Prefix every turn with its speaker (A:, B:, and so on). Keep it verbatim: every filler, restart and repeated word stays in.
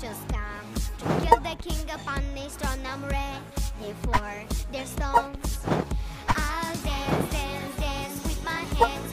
A: just come to kill the king upon his throne. I'm ready for their stones. I'll dance, dance, dance with my hands